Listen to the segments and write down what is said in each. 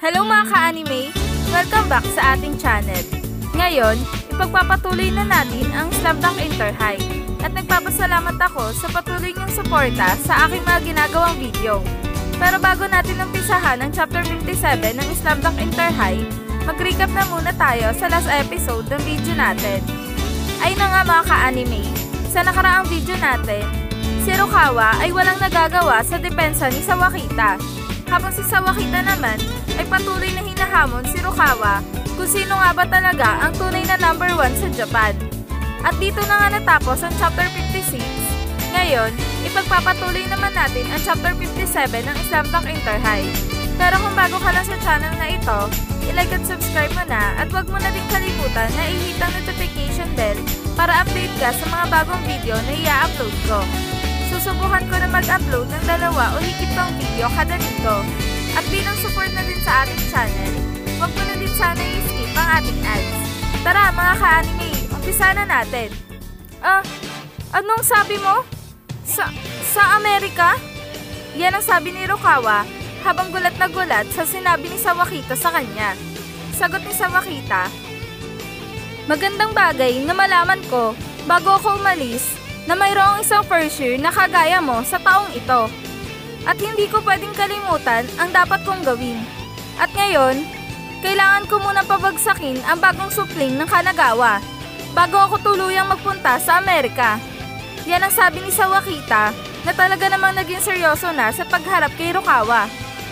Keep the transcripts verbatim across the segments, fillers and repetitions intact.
Hello mga ka-anime! Welcome back sa ating channel. Ngayon, ipagpapatuloy na natin ang Slam Dunk Inter High at nagpapasalamat ako sa patuloy niyong suporta sa aking mga ginagawang video. Pero bago natin umpisahan ang Chapter fifty-seven ng Slam Dunk Inter High, mag-recap na muna tayo sa last episode ng video natin. Ay na nga mga ka-anime, sa nakaraang video natin, si Rukawa ay walang nagagawa sa depensa ni Sawakita. Habang si Sawakita naman ay patuloy na hinahamon si Rukawa kung sino nga ba talaga ang tunay na number one sa Japan. At dito na nga natapos ang Chapter fifty-six. Ngayon, ipagpapatuloy naman natin ang Chapter fifty-seven ng Slam Dunk Inter High. Pero kung bago ka lang sa channel na ito, i-like at subscribe mo na at huwag mo na din kalimutan na i-hit ang notification bell para update ka sa mga bagong video na i-upload ko. Susubukan ko na mag-upload ng dalawa o higit pang video kada linggo. At bilang support na din sa ating channel, huwag mo na din sana i-skip ang ating ads. Tara mga ka-anime, umpisa na natin. Ah, anong sabi mo? Sa, sa Amerika? Yan ang sabi ni Rukawa habang gulat na gulat sa sinabi ni Sawakita sa kanya. Sagot ni Sawakita, magandang bagay na malaman ko bago ako umalis na mayroong isang first year na kagaya mo sa taong ito. At hindi ko pwedeng kalimutan ang dapat kong gawin. At ngayon, kailangan ko munang pabagsakin ang bagong supling ng Kanagawa bago ako tuluyang magpunta sa Amerika. Yan ang sabi ni Sawakita na talaga namang naging seryoso na sa pagharap kay Rukawa.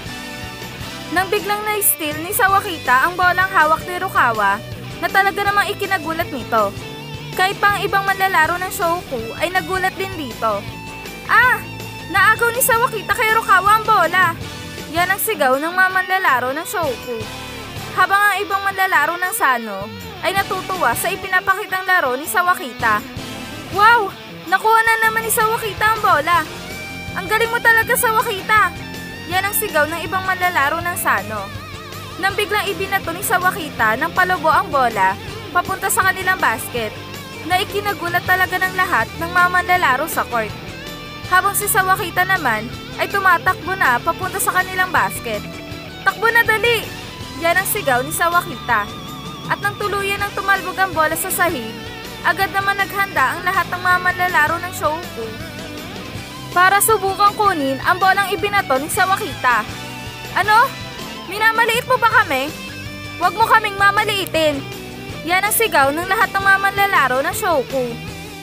Nang biglang na-steal ni Sawakita ang bolang hawak ni Rukawa na talaga namang ikinagulat nito. Kahit pa ang ibang manlalaro ng Shoku ay nagulat din dito. Ah! Naagaw ni Sawakita kay Rukawa ang bola! Yan ang sigaw ng mga manlalaro ng Shoku. Habang ang ibang manlalaro ng Sano ay natutuwa sa ipinapakitang laro ni Sawakita. Wow! Nakuha na naman ni Sawakita ang bola! Ang galing mo talaga, Sawakita! Yan ang sigaw ng ibang manlalaro ng Sano. Nang biglang ibinato ni Sawakita ng palobo ang bola papunta sa kanilang basket, na ikinagulat talaga ng lahat ng mga manlalaro sa court. Habang si Sawakita naman ay tumatakbo na papunta sa kanilang basket. Takbo na dali! Yan ang sigaw ni Sawakita. At nang tuluyan ng tumalbog ang bola sa sahig, agad naman naghanda ang lahat ng mga manlalaro ng Shoku para subukang kunin ang bolang ibinato ni Sawakita. Ano? Minamaliit mo ba kami? Huwag mo kaming mamaliitin! Yan ang sigaw ng lahat ng mga manlalaro ng Shoku.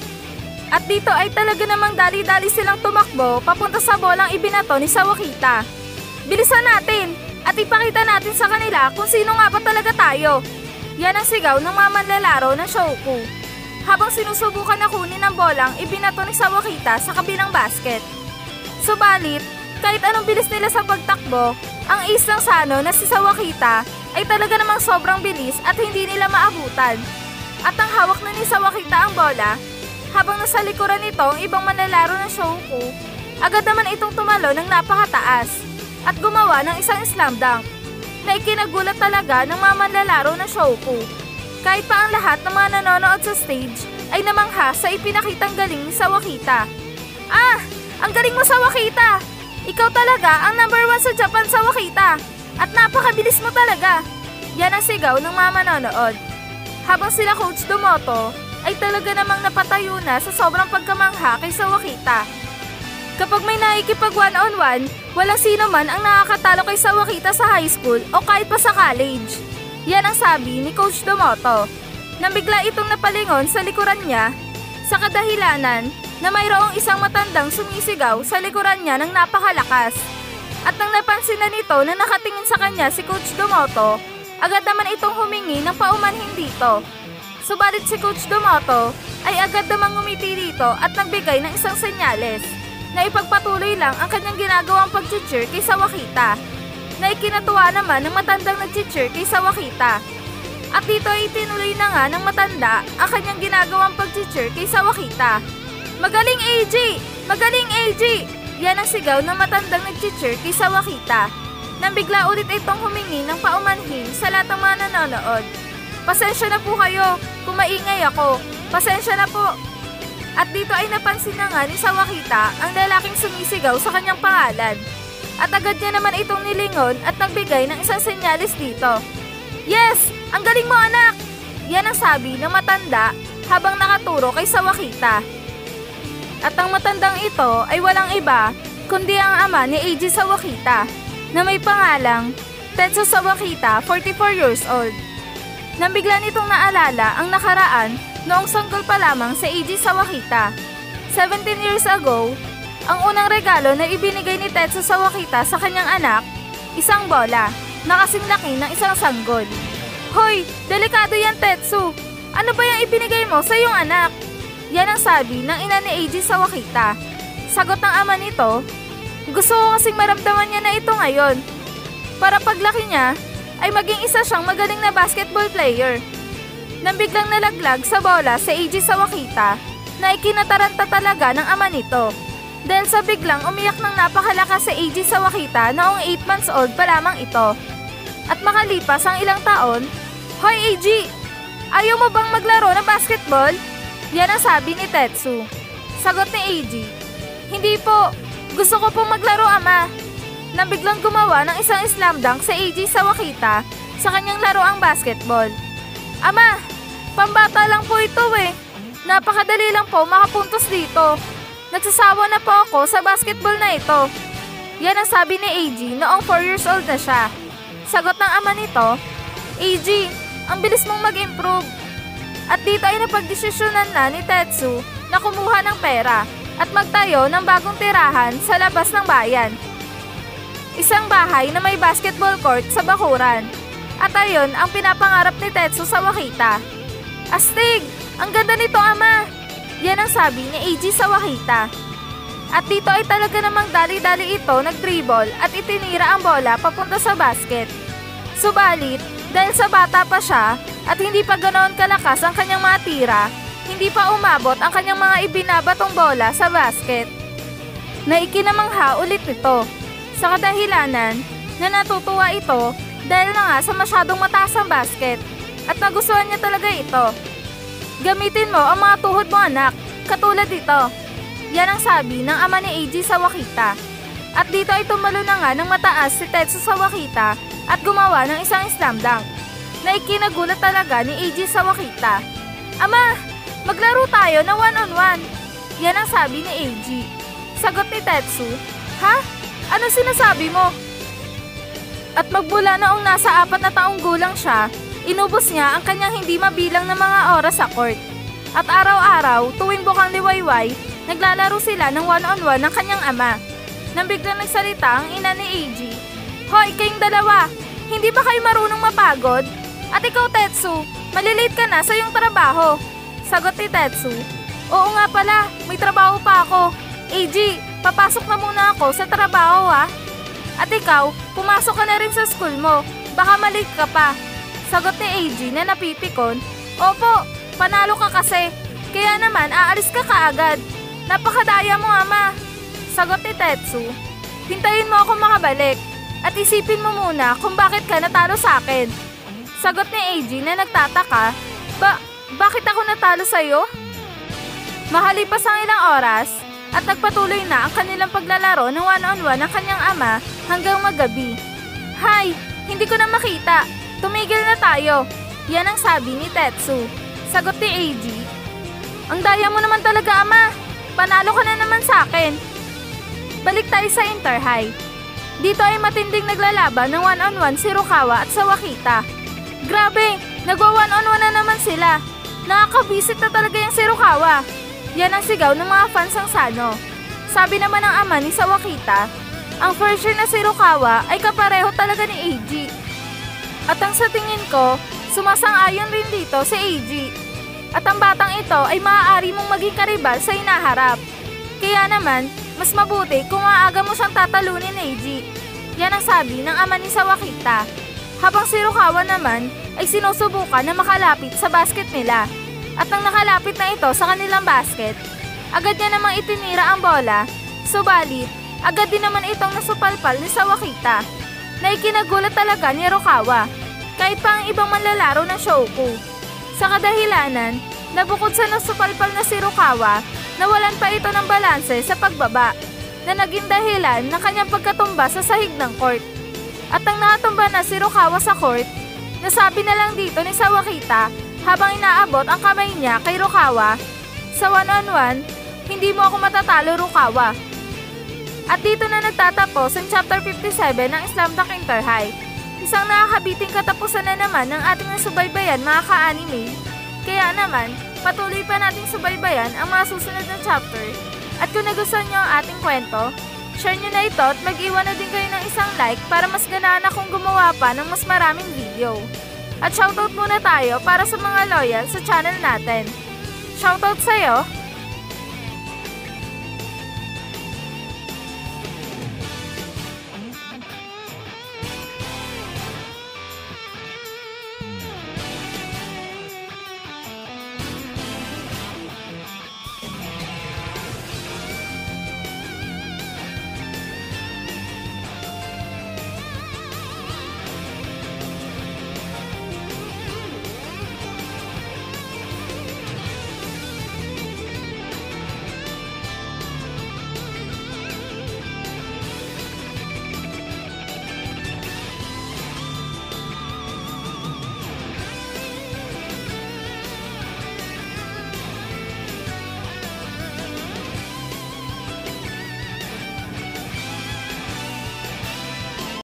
At dito ay talaga namang dali-dali silang tumakbo papunta sa bolang ibinato ni Sawakita. Bilisan natin at ipakita natin sa kanila kung sino nga ba talaga tayo. Yan ang sigaw ng mga manlalaro ng Shoku habang sinusubukan na kunin ang bolang ibinato ni Sawakita sa kabilang basket. Subalit, kahit anong bilis nila sa pagtakbo, ang ace ng Sano na si Sawakita ay talaga namang sobrang bilis at hindi nila maabutan. At ang hawak na ni Sawakita ang bola, habang nasa likuran nito ang ibang manlalaro ng Shoku, agad naman itong tumalo ng napakataas at gumawa ng isang slam dunk na ikinagulat talaga ng mga manlalaro ng Shoku. Kahit pa ang lahat ng mga nanonood sa stage ay namangha sa ipinakitang galing ni Sawakita. Ah! Ang galing mo, Sawakita! Ikaw talaga ang number one sa Japan, Sawakita! At napakabilis mo talaga! Yan ang sigaw ng mga manonood. Habang sila Coach Domoto ay talaga namang napatayo na sa sobrang pagkamangha kay Sawakita. Kapag may nakikipag one-on-one, walang sino man ang nakakatalo kay Sawakita sa high school o kahit pa sa college. Yan ang sabi ni Coach Domoto. Nang bigla itong napalingon sa likuran niya, sa kadahilanan na mayroong isang matandang sumisigaw sa likuran niya ng napakalakas. At nang napansin na nito na nakatingin sa kanya si Coach Domoto, agad naman itong humingi ng paumanhin dito. Subalit si Coach Domoto ay agad namang ngumiti dito at nagbigay ng isang senyales na ipagpatuloy lang ang kanyang ginagawang pag-cheer kay Sawakita, na ikinatuwa naman ng matandang nag-cheer kay Sawakita. At dito ay tinuloy na nga ng matanda ang kanyang ginagawang pag-cheer kay Sawakita. Magaling A J! Magaling A J! Yan ang sigaw ng matandang nag-cheer kay Sawakita. Nang bigla ulit itong humingi ng paumanhin sa lahat ng mga nanonood. Pasensya na po kayo kung maingay ako. Pasensya na po. At dito ay napansin na nga ni Sawakita ang lalaking sumisigaw sa kanyang pangalan. at agad niya naman itong nilingon at nagbigay ng isang senyalis dito. Yes! Ang galing mo anak! Yan ang sabi ng matanda habang nakaturo kay Sawakita. At ang matandang ito ay walang iba kundi ang ama ni Eiji Sawakita na may pangalang Tetsu Sawakita, forty-four years old. Nang bigla nitong naalala ang nakaraan noong sanggol pa lamang sa Eiji Sawakita. seventeen years ago, ang unang regalo na ibinigay ni Tetsu Sawakita sa kanyang anak, isang bola na kasing laki ng isang sanggol. Hoy, delikado yan Tetsu! Ano ba yung ibinigay mo sa iyong anak? Yan ang sabi ng ina ni Eiji Sawakita. Sagot ng ama nito, gusto ko kasing maramdaman niya na ito ngayon. Para paglaki niya, ay maging isa siyang magaling na basketball player. Nang biglang nalaglag sa bola sa Eiji Sawakita, na ikinataranta talaga ng ama nito. Dahil sa biglang umiyak ng napakalakas sa Eiji Sawakita noong eight months old pa lamang ito. At makalipas ang ilang taon, Hoy Eiji! Ayaw mo bang maglaro ng basketball? Yan ang sabi ni Tetsu. Sagot ni Eiji, hindi po. Gusto ko pong maglaro ama. Nang biglang gumawa ng isang slam dunk sa Eiji Sawakita sa kanyang laroang basketball. Ama, pambata lang po ito eh. Napakadali lang po makapuntos dito. Nagsasawa na po ako sa basketball na ito. Yan ang sabi ni Eiji noong four years old na siya. Sagot ng ama nito, Eiji, ang bilis mong mag-improve. At dito ay napagdesisyonan na ni Tetsu na kumuha ng pera at magtayo ng bagong tirahan sa labas ng bayan. Isang bahay na may basketball court sa bakuran. At ayon ang pinapangarap ni Tetsu Sawakita. Astig! Ang ganda nito ama! Yan ang sabi ni Eiji Sawakita. At dito ay talaga namang dali-dali ito nag-dribble at itinira ang bola papunta sa basket. Subalit, dahil sa bata pa siya at hindi pa ganoon kalakas ang kanyang mga tira, hindi pa umabot ang kanyang mga ibinabatong bola sa basket. Naikinamangha ulit ito sa kadahilanan na natutuwa ito dahil na nga sa masyadong mataas ang basket at nagustuhan niya talaga ito. Gamitin mo ang mga tuhod mo anak, katulad dito. Yan ang sabi ng ama ni Eiji Sawakita. At dito ay tumalo na nga ng mataas si Tetsu Sawakita at gumawa ng isang slam dunk na ikinagulat talaga ni Eiji Sawakita. Ama, maglaro tayo na one-on-one. Yan ang sabi ni Eiji. Sagot ni Tetsu, ha? Ano sinasabi mo? At magmula noong nasa apat na taong gulang siya, inubos niya ang kanyang hindi mabilang na mga oras sa court. At araw-araw, tuwing bukang liwayway, naglalaro sila ng one-on-one ng kanyang ama. Nang biglang nagsalita ang ina ni Eiji, Hoy, kayong dalawa! Hindi ba kayo marunong mapagod? At ikaw, Tetsu, malilate ka na sa iyong trabaho. Sagot ni Tetsu, oo nga pala, may trabaho pa ako. Eiji, papasok na muna ako sa trabaho ha. At ikaw, pumasok ka na rin sa school mo. Baka malate ka pa. Sagot ni Eiji na napipikon, opo, panalo ka kasi. Kaya naman, aalis ka kaagad. Napakadaya mo, ama. Sagot ni Tetsu, hintayin mo ako makabalik at isipin mo muna kung bakit ka natalo sa akin. Sagot ni Eiji na nagtataka, ba, bakit ako natalo sa'yo? Makalipas ang ilang oras at nagpatuloy na ang kanilang paglalaro ng one-on-one ng kanyang ama hanggang magabi. Hay, hindi ko na makita. Tumigil na tayo. Yan ang sabi ni Tetsu. Sagot ni Eiji, ang daya mo naman talaga ama. Panalo ka na naman sa akin. Balik tayo sa Inter-High. Dito ay matinding naglalaban ng one-on-one si Rukawa at Sawakita. Grabe, nagwa-one-on-one na naman sila. Nakakabisit na talaga yung si Rukawa. Yan ang sigaw ng mga fans ng Sano. Sabi naman ng ama ni Sawakita, ang first year na si Rukawa ay kapareho talaga ni Eiji. At ang sa tingin ko, sumasang-ayon rin dito si Eiji. At ang batang ito ay maaari mong maging karibal sa hinaharap. Kaya naman, mas mabuti kung maaga mo siyang tatalunin, Eiji. Yan ang sabi ng ama ni Sawakita. Habang si Rukawa naman ay sinusubukan na makalapit sa basket nila. At nang nakalapit na ito sa kanilang basket, agad niya namang itinira ang bola. Subalit, agad din naman itong nasupalpal ni Sawakita na ikinagulat talaga ni Rukawa kahit pa ang ibang manlalaro ng Shoku. Sa kadahilanan, na bukod sa nasupalpal na si Rukawa, nawalan pa ito ng balanse sa pagbaba. na naging dahilan ng kanyang pagkatumba sa sahig ng court. At nang nakatumba na si Rukawa sa court, nasabi na lang dito ni Sawakita habang inaabot ang kamay niya kay Rukawa, "Sa one-on-one, hindi mo ako matatalo, Rukawa." At dito na nagtatapos ang Chapter fifty-seven ng Slamdunk Inter High. Isang nakakabiting katapusan na naman ng ating nasubaybayan, mga ka-anime. Kaya naman, patuloy pa nating subaybayan ang mga susunod na chapter. At kung nagustuhan nyo ang ating kwento, share nyo na ito at mag-iwan na din kayo ng isang like para mas ganahan akong gumawa pa ng mas maraming video. At shoutout muna tayo para sa mga loyal sa channel natin. Shoutout sa'yo!